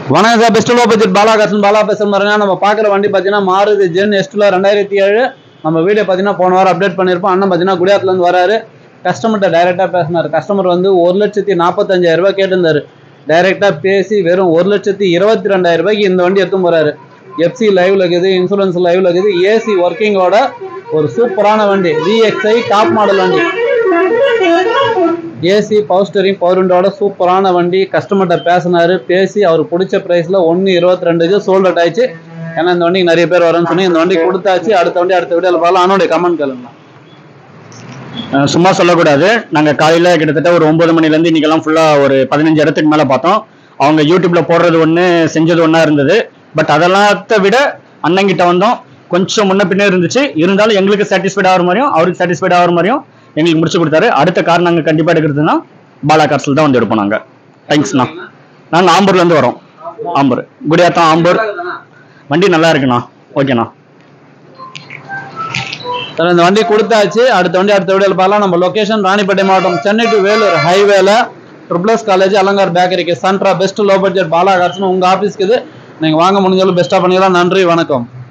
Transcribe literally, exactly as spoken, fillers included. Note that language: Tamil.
வணக்கம் sir, best low budget Bala காசன் பாலா பேசுற மாதிரினா நம்ம பார்க்குற வண்டி பார்த்தீங்கன்னா மாருதி ஜென் எஸ்டில் ரெண்டாயிரத்தி ஏழு நம்ம வீடியோ பார்த்தீங்கன்னா போன வாரம் அப்டேட் பண்ணியிருப்போம். அண்ணன் பார்த்தீங்கன்னா குடியாத்துலேருந்து வராரு. கஸ்டமர்கிட்ட டைரெக்டாக பேசினார். கஸ்டமர் வந்து ஒரு லட்சத்தி நாற்பத்தஞ்சாயிரம் ரூபாய் கேட்டிருந்தாரு. டைரெக்டாக பேசி வெறும் ஒரு லட்சத்தி இருபத்தி ரெண்டாயிரம் ரூபாய்க்கு இந்த வண்டி எடுத்து போகிறாரு. எஃப்சி லைவ்ல இருக்குது, இன்சூரன்ஸ் லைவ்ல இருக்குது, ஏசி ஒர்க்கிங்கோட ஒரு சூப்பரான வண்டி. விஎக்ஸ்ஐ டாப் மாடல் வண்டி, ஏசி பவர் ஸ்டீரிங் பவர் விண்டோட சூப்பரான வண்டி. கஸ்டமர்கிட்ட பேசினாரு. பேசி அவருக்கு பிடிச்ச ப்ரைஸில் ஒன்று இருபத்தி ரெண்டுக்கு சோல்ட் அவுட் ஆயிடுச்சு. ஏன்னா இந்த வண்டிக்கு நிறைய பேர் வரேன்னு சொல்லி இந்த வண்டி கொடுத்தாச்சு. அடுத்த வண்டி அடுத்த வீடியோவில் பார்க்கலாம். அவனுடைய கமெண்ட் கேளுங்க. சும்மா சொல்லக்கூடாது. நாங்கள் காலையில் கிட்டத்தட்ட ஒரு ஒன்பது மணிலேருந்து இன்றைக்கெல்லாம் ஃபுல்லாக ஒரு பதினஞ்சு இடத்துக்கு மேலே பார்த்தோம். அவங்க யூடியூப்பில் போடுறது ஒன்று, செஞ்சது ஒன்றா இருந்தது. பட் அதெல்லாத்த விட அண்ணங்கிட்ட வந்தோம், கொஞ்சம் முன்ன பின்னே இருந்துச்சு. இருந்தாலும் எங்களுக்கு சாட்டிஸ்ஃபைட் ஆகிற மாதிரியும் அவருக்கு சாட்டிஸ்ஃபைட் ஆகிற மாதிரியும் எங்களுக்கு முடிச்சு கொடுத்தாரு. அடுத்த கார் நாங்கள் கண்டிப்பாக எடுக்கிறதுனா பாலா கார்ஸில் தான் வந்து எடுப்போம். நாங்கள் தேங்க்ஸ்ண்ணா. நாங்கள் ஆம்பூர்லேருந்து வரோம். ஆம்பூர், குடியாத்தம், ஆம்பூர். வண்டி நல்லா இருக்குண்ணா. ஓகேண்ணா சார், இந்த வண்டி கொடுத்தாச்சு. அடுத்த வண்டி அடுத்த வீடியோவில் பார்க்கலாம். நம்ம லொகேஷன் ராணிப்பேட்டை மாவட்டம், சென்னை டு வேலூர் ஹைவேல ட்ரிபிள்எஸ் காலேஜ் அலங்கார் பேக்கரிக்கு சென்ட்ரா பெஸ்ட் லோ பட்ஜெட் பாலா கார்ஸ்னு உங்கள் ஆஃபீஸ்க்கு இது. நீங்கள் வாங்க முடிஞ்சாலும் பெஸ்ட்டாக பண்ணிக்கலாம். நன்றி, வணக்கம்.